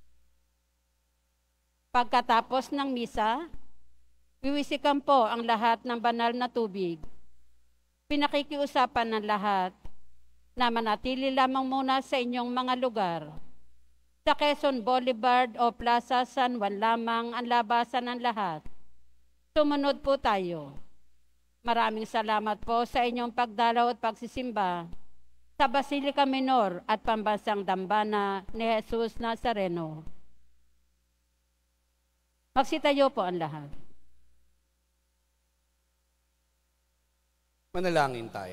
Pagkatapos ng misa, wiwisikan po ang lahat ng banal na tubig. Pinakikiusapan ng lahat na manatili lamang muna sa inyong mga lugar. Sa Quezon Boulevard o Plaza San Juan lamang ang labasan ng lahat. Sumunod po tayo. Maraming salamat po sa inyong pagdalaw at pagsisimba sa Basilica Minor at Pambansang Dambana ni Jesus Nazareno. Magsitayo po ang lahat. Manalangin tayo.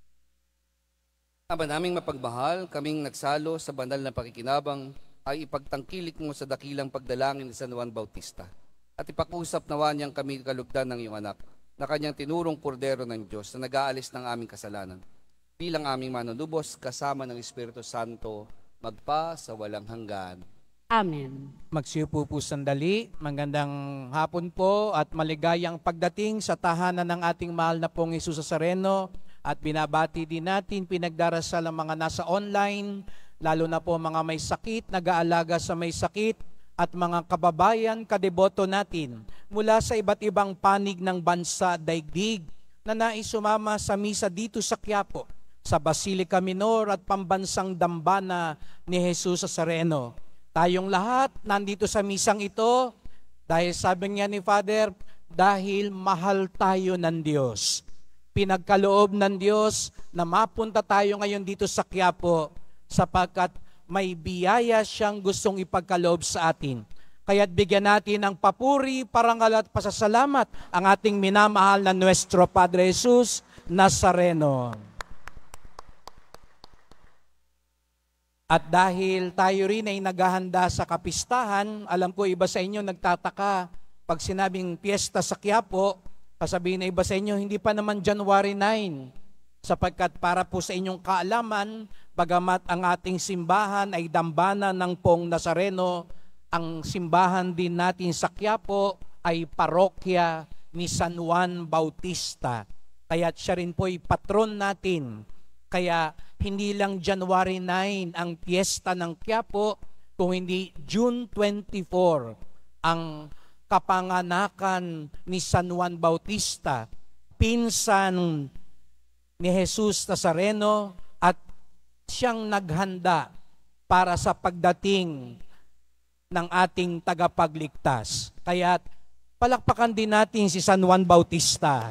Ama naming mapagmahal, kaming nagsalo sa banal na pakikinabang ay ipagtangkilik mo sa dakilang pagdalangin ni San Juan Bautista at ipakusap nawa niyang kami kalugdan ng iyong anak na kanyang tinurong kordero ng Diyos na nag-aalis ng aming kasalanan. Bilang aming manunubos kasama ng Espiritu Santo, magpa sa walang hanggan. Amen. Magsiupo po sandali. Magandang hapon po at maligayang pagdating sa tahanan ng ating mahal na pong Jesus Nazareno. At binabati din natin, pinagdarasal ang mga nasa online, lalo na po mga may sakit, nag-aalaga sa may sakit, at mga kababayan, kadeboto natin mula sa iba't ibang panig ng bansa, daigdig, na nais sumama sa misa dito sa Quiapo, sa Basilica Minor at Pambansang Dambana ni Jesus Nazareno. Tayong lahat nandito sa misang ito dahil sabi niya ni Father, dahil mahal tayo ng Diyos. Pinagkaloob ng Diyos na mapunta tayo ngayon dito sa Quiapo sapagkat may biyaya siyang gustong ipagkaloob sa atin. Kaya't bigyan natin ng papuri, parangal at pasasalamat ang ating minamahal na Nuestro Padre Jesus Nazareno. At dahil tayo rin ay naghahanda sa kapistahan, alam ko iba sa inyo nagtataka pag sinabing piyesta sa Quiapo, sasabihin na iba sa inyo, hindi pa naman January 9. Sapagkat para po sa inyong kaalaman, bagamat ang ating simbahan ay dambana ng Pong Nazareno, ang simbahan din natin sa Quiapo ay parokya ni San Juan Bautista. Kaya siya rin po ay patron natin. Kaya hindi lang January 9 ang piyesta ng Quiapo, kung hindi June 24 ang kapanganakan ni San Juan Bautista, pinsan ni Jesus Nazareno, at siyang naghanda para sa pagdating ng ating tagapagligtas. Kaya palakpakan din natin si San Juan Bautista.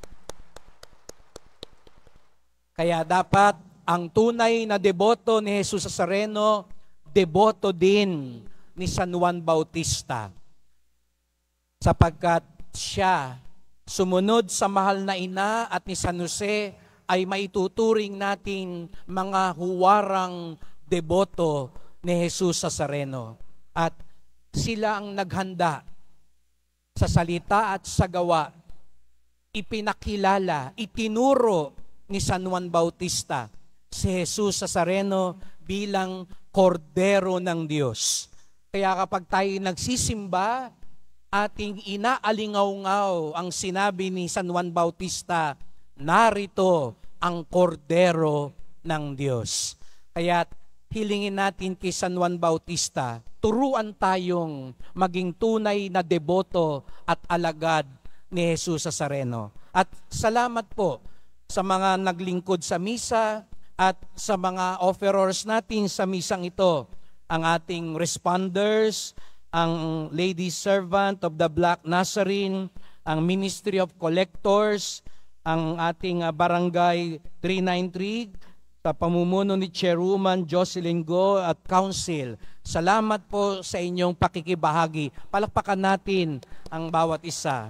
Kaya dapat ang tunay na deboto ni Jesus Nazareno, deboto din ni San Juan Bautista. Sapagkat siya sumunod sa mahal na ina at ni San Jose ay maituturing natin mga huwarang deboto ni Jesus Nazareno. At sila ang naghanda sa salita at sa gawa, ipinakilala, itinuro ni San Juan Bautista si Jesus Nazareno bilang kordero ng Diyos. Kaya kapag tayo nagsisimba, ating inaalingaw-ngaw ang sinabi ni San Juan Bautista narito ang kordero ng Diyos. Kaya hilingin natin kay San Juan Bautista, turuan tayong maging tunay na deboto at alagad ni Jesus Nazareno. At salamat po sa mga naglingkod sa misa at sa mga offerers natin sa misang ito, ang ating responders, ang Lady Servant of the Black Nazarene, ang Ministry of Collectors, ang ating Barangay 393, sa pamumuno ni Chairwoman Jocelyn Go at Council. Salamat po sa inyong pakikibahagi. Palakpakan natin ang bawat isa.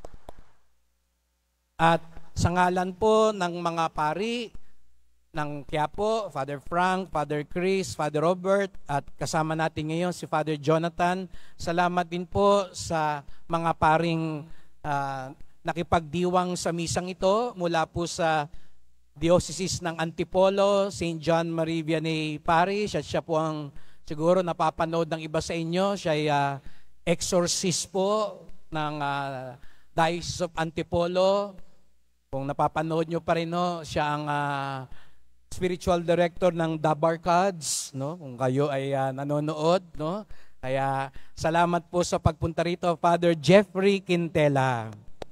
At sa ngalan po ng mga pari ng Quiapo, Father Frank, Father Chris, Father Robert, at kasama natin ngayon si Father Jonathan, salamat din po sa mga paring nakipagdiwang sa misang ito mula po sa Diocese ng Antipolo, St. John Marie Vianney Parish, at siya po ang siguro napapanood ng iba sa inyo. Siya ay exorcist po ng Diocese of Antipolo. Kung napapanood nyo pa rin, no, siya ang spiritual director ng The Barcads, no? Kung kayo ay nanonood, no? Kaya salamat po sa pagpunta rito, Father Jeffrey Quintela.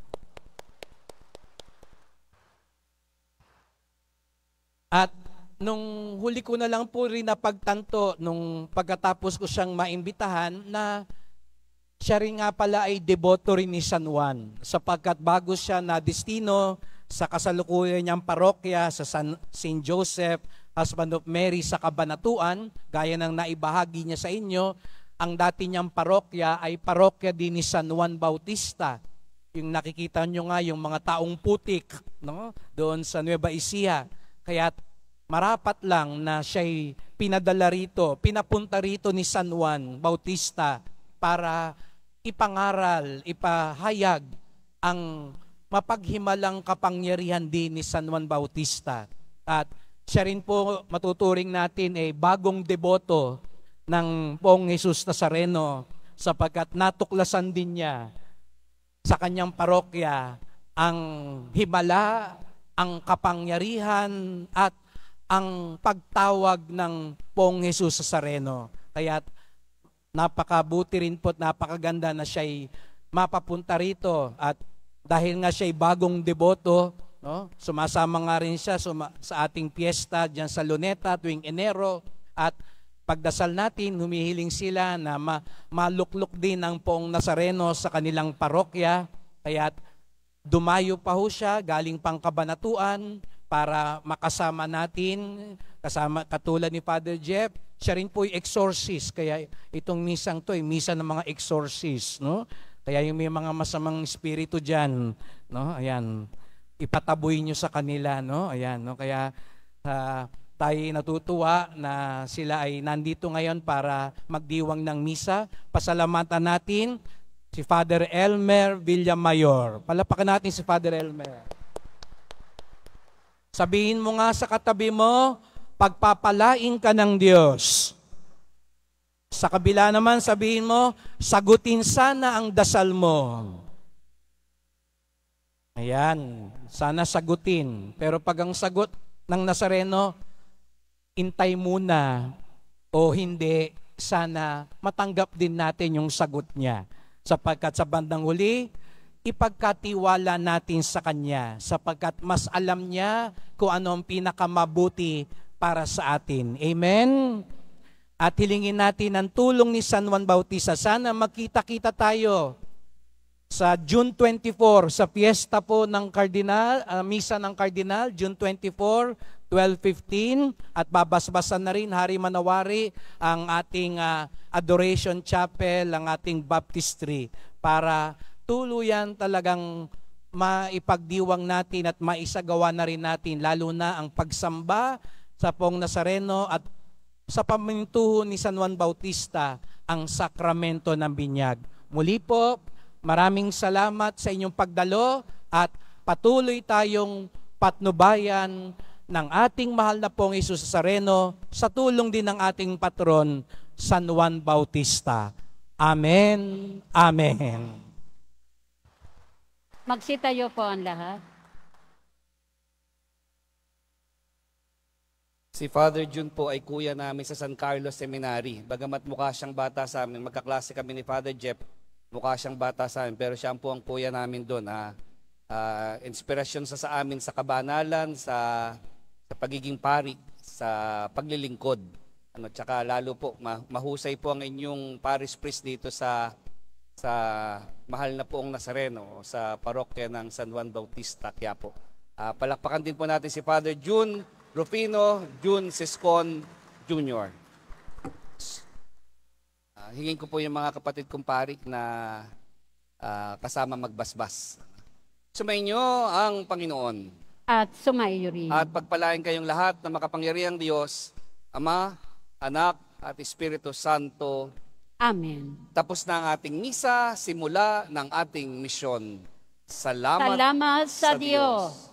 At nung huli ko na lang po rin napagtanto nung pagkatapos ko siyang maimbitahan na siya rin nga pala ay deboto rin ni San Juan, sapagkat bago siya na destino sa kasalukuyan niyang parokya sa St. Joseph, Husband of Mary sa Kabanatuan, gaya ng naibahagi niya sa inyo, ang dati niyang parokya ay parokya din ni San Juan Bautista. Yung nakikita niyo nga yung mga taong putik, no? Doon sa Nueva Ecija. Kaya marapat lang na siya'y pinadala rito, pinapunta rito ni San Juan Bautista para ipangaral, ipahayag ang mapaghimalang kapangyarihan din ni San Juan Bautista. At siya rin po matuturing natin bagong deboto ng Poong Jesus Nazareno, sapagkat natuklasan din niya sa kanyang parokya ang himala, ang kapangyarihan at ang pagtawag ng Poong Jesus Nazareno. Kaya napakabuti rin po at napakaganda na siya'y mapapunta rito. At dahil nga siya'y bagong deboto, no, sumasama nga rin siya sa ating piyesta dyan sa Luneta tuwing Enero. At pagdasal natin, humihiling sila na maluklok din ang Poong Nazareno sa kanilang parokya. Kaya dumayo pa ho siya, galing pang Kabanatuan, para makasama natin, kasama katulad ni Father Jeff. Siya rin po yung exorcist, kaya itong misang to ay misa ng mga exorcist, no? Kaya yung may mga masamang espiritu diyan, no? Ayan, ipataboy niyo sa kanila, no? Ayan, no? Kaya tayo natutuwa na sila ay nandito ngayon para magdiwang ng misa. Pasalamatan natin si Father Elmer Villamayor. Palapakan natin si Father Elmer. Sabihin mo nga sa katabi mo, pagpapalain ka ng Diyos. Sa kabila naman, sabihin mo, sagutin sana ang dasal mo. Ayan, sana sagutin. Pero pag ang sagot ng Nazareno, intay muna o hindi, sana matanggap din natin yung sagot niya. Sapagkat sa bandang huli, ipagkatiwala natin sa Kanya, sapagkat mas alam niya kung ano ang pinakamabuti para sa atin. Amen? At hilingin natin ang tulong ni San Juan Bautista. Sana magkita-kita tayo sa June 24, sa fiesta po ng Cardinal, Misa ng Cardinal, June 24, 12:15, at babasbasan na rin, Hari Manawari, ang ating Adoration Chapel, ang ating baptistry, para tuluyan talagang maipagdiwang natin at maisagawa na rin natin, lalo na ang pagsamba sa Poong Nazareno at sa pamintuho ni San Juan Bautista, ang sakramento ng binyag. Muli po, maraming salamat sa inyong pagdalo at patuloy tayong patnubayan ng ating mahal na Poong Jesus Nazareno sa tulong din ng ating patron, San Juan Bautista. Amen. Amen. Magsitayo po ang lahat. Si Father June po ay kuya namin sa San Carlos Seminary. Bagamat mukha siyang bata sa amin, magkaklase kami ni Father Jeff, mukha siyang bata sa amin, pero siya po ang kuya namin doon. Inspirasyon sa amin sa kabanalan, sa pagiging pari, sa paglilingkod. Tsaka lalo po, mahusay po ang inyong parish priest dito sa mahal na poong Nazareno sa parokya ng San Juan Bautista, Quiapo. Palakpakan din po natin si Father June Rufino June Siscon Jr. Hingin ko po yung mga kapatid kong pari na kasama magbasbas. Sumainyo ang Panginoon. At sumaiyo rin. At pagpalain kayong lahat na makapangyarihang Diyos, Ama, Anak, at Espiritu Santo. Amen. Tapos na ang ating misa, simula ng ating misyon. Salamat Salamat sa Diyos.